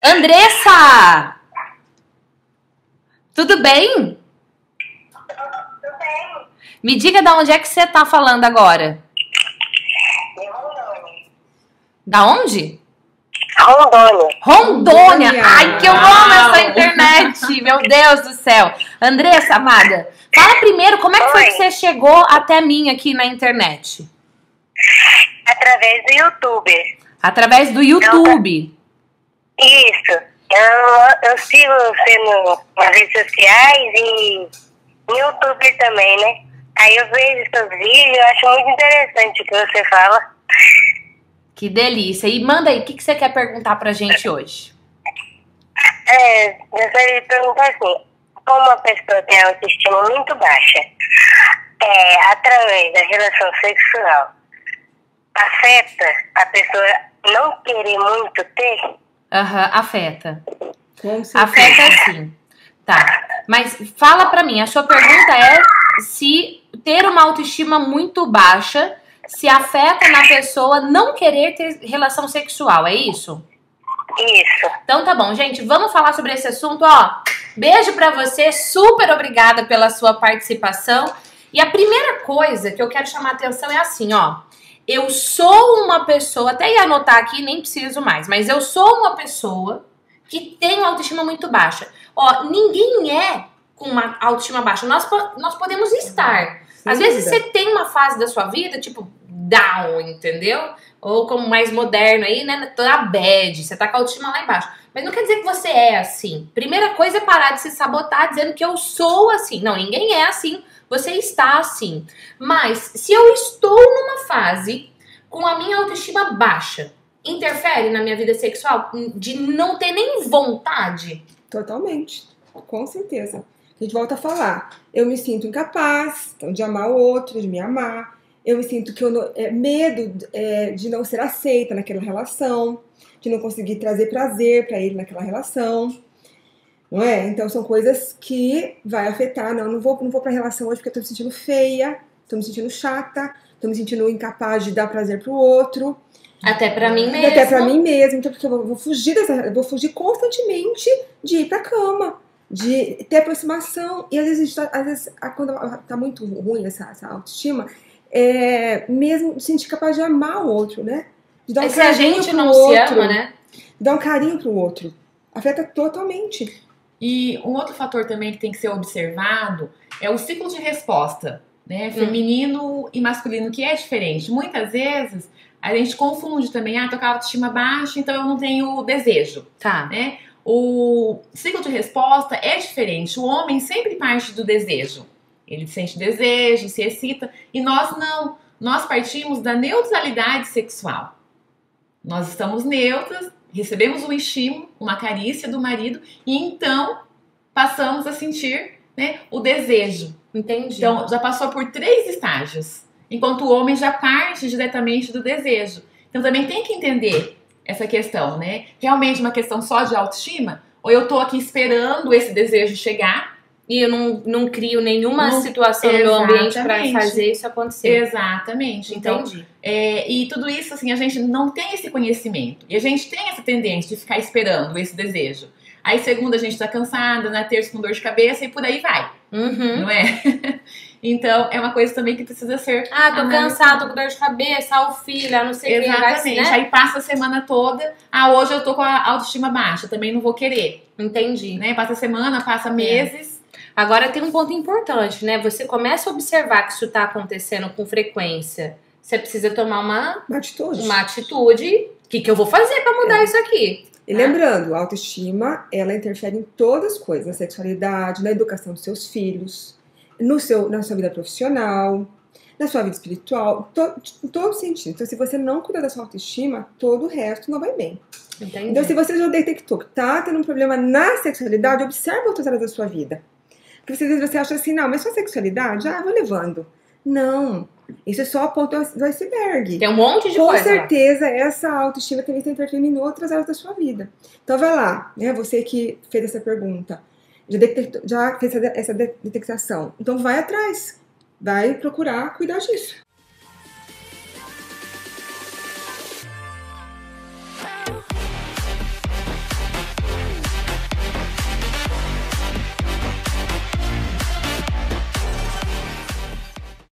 Andressa! Tudo bem? Tudo bem. Me diga de onde é que você tá falando agora. De Rondônia. Da onde? Rondônia. Rondônia! Rondônia. Ai, que eu amo essa internet! Meu Deus do céu! Andressa, amada, fala primeiro como é que foi Oi. que você chegou até mim aqui na internet? Através do YouTube. Através do YouTube. Isso. Eu sigo você nas redes sociais e no YouTube também, né? Aí eu vejo seus vídeos, eu acho muito interessante o que você fala. Que delícia! E manda aí, o que você quer perguntar pra gente hoje? Gostaria de perguntar assim, como uma pessoa tem autoestima muito baixa, através da relação sexual, afeta a pessoa não querer muito ter? Aham, afeta. Com certeza. Afeta sim. Tá. Mas fala pra mim, a sua pergunta é se ter uma autoestima muito baixa se afeta na pessoa não querer ter relação sexual, é isso? Isso. Então tá bom, gente, vamos falar sobre esse assunto, ó. Beijo pra você, super obrigada pela sua participação. E a primeira coisa que eu quero chamar a atenção é assim, ó. Eu sou uma pessoa, até ia anotar aqui, nem preciso mais, mas eu sou uma pessoa que tem uma autoestima muito baixa. Ó, ninguém é com uma autoestima baixa, nós podemos estar. Às vezes você tem uma fase da sua vida, tipo, down, entendeu? Ou como mais moderno aí, né? Toda bad, você tá com a autoestima lá embaixo. Mas não quer dizer que você é assim. Primeira coisa é parar de se sabotar dizendo que eu sou assim. Não, ninguém é assim, você está assim. Mas se eu estou numa fase com a minha autoestima baixa, interfere na minha vida sexual? De não ter nem vontade? Totalmente. Com certeza. A gente volta a falar. Eu me sinto incapaz então, de amar o outro, de me amar. Eu me sinto que eu medo de não ser aceita naquela relação, de não conseguir trazer prazer para ele naquela relação. Não é? Então são coisas que vai afetar. Não vou para a relação hoje porque eu tô me sentindo feia, tô me sentindo chata, tô me sentindo incapaz de dar prazer pro outro. Até pra mim mesmo. Até pra mim mesmo. Então, porque eu vou fugir constantemente de ir pra cama, de ter aproximação. E às vezes, quando tá muito ruim essa autoestima, mesmo sentir capaz de amar o outro, né? De dar um se a carinho gente pro não outro, se ama, né? de dar um carinho pro outro. Afeta totalmente. E um outro fator também que tem que ser observado é o ciclo de resposta, né? Feminino e masculino, que é diferente. Muitas vezes a gente confunde também, tô com a autoestima baixa, então eu não tenho desejo, Tá. né? O ciclo de resposta é diferente. O homem sempre parte do desejo. Ele sente desejo, se excita, e nós não. Nós partimos da neutralidade sexual. Nós estamos neutras, recebemos um estímulo, uma carícia do marido, e então passamos a sentir, né, o desejo. Entendi. Então, já passou por 3 estágios, enquanto o homem já parte diretamente do desejo. Então, também tem que entender essa questão, né? Realmente uma questão só de autoestima? Ou eu tô aqui esperando esse desejo chegar? E eu não crio nenhuma Não, situação no meu ambiente pra exatamente. fazer isso acontecer. Exatamente. Então, Entendi. e tudo isso, assim, a gente não tem esse conhecimento. E a gente tem essa tendência de ficar esperando esse desejo. Aí, segunda, a gente tá cansada, na terça com dor de cabeça e por aí vai. Uhum. Não é? Então, é uma coisa também que precisa ser Tô analisada. cansada, tô com dor de cabeça, o filho, não sei o que. Exatamente. Né? Aí passa a semana toda, hoje eu tô com a autoestima baixa, também não vou querer. Entendi. Né? Passa a semana, passa meses. Agora tem um ponto importante, né? Você começa a observar que isso tá acontecendo com frequência. Você precisa tomar uma atitude. O que eu vou fazer pra mudar isso aqui? E lembrando, a autoestima, ela interfere em todas as coisas, na sexualidade, na educação dos seus filhos, na sua vida profissional, na sua vida espiritual, em todo sentido. Então, se você não cuidar da sua autoestima, todo o resto não vai bem. Entendi. Então, se você já detectou que tá tendo um problema na sexualidade, observe outras áreas da sua vida. Porque às vezes você acha assim, não, mas sua sexualidade, vou levando. Não, isso é só a ponta do iceberg. Tem um monte de Com coisa. certeza, essa autoestima também está interferindo em outras áreas da sua vida. Então vai lá, né? Você que fez essa pergunta, já fez essa detectação. Então vai atrás, vai procurar cuidar disso.